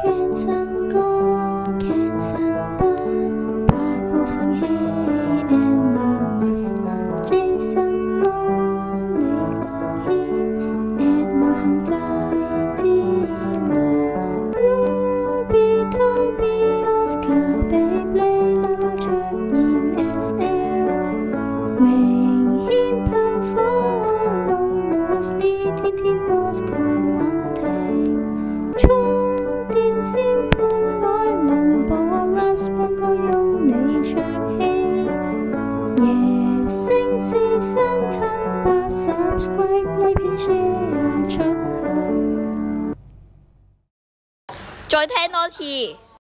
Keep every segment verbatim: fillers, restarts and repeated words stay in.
Kenson哥 Kenson 爸爸好生氣 anonymous 姐什麼你留言 and 問行在之路 Ruby Toby Oscar Baby 啦啦出現 S L 明顯噴火龍 Rosely 天天 Bosco 穩停充電先判愛林播 Rush 不過用你唱戲夜星四三七八 subscribe 呢片 share 出去再聽多次。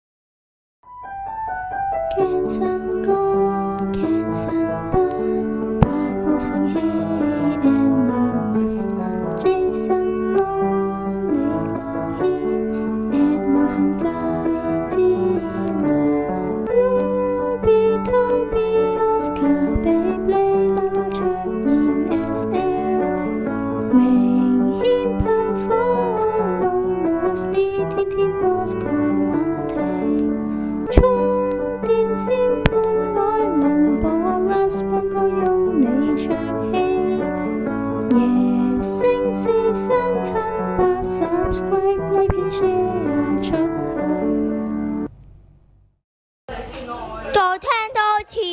Kenson 哥 Kenson 爸爸好生氣 anonymous 姐什麼你留言 and 問行在之路 Ruby Toby Oscar Baby 啦啦出現 S L 明顯噴火龍 Rosely 天天 Bosco 穩停充電先判愛林播 Rush 不過用你唱戲夜星四三七八 subscribe 呢片 share 出去再聽多次。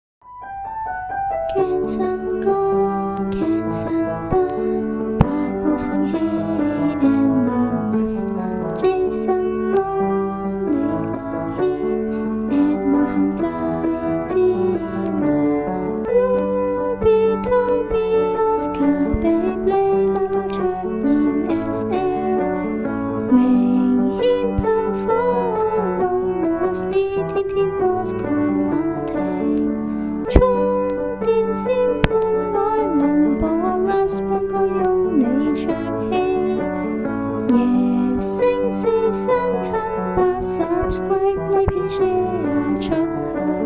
Kenson 哥 Kenson 爸爸好生氣 anonymous 姐什麼你留言 and 問行在之路 Ruby Toby Oscar Baby 啦啦出現 S L 明顯噴火龍 Rosely 天天 Bosco 穩停充電先判愛林播 Rush 不過用你唱戲夜星四三七八 subscribe 呢片 share 出去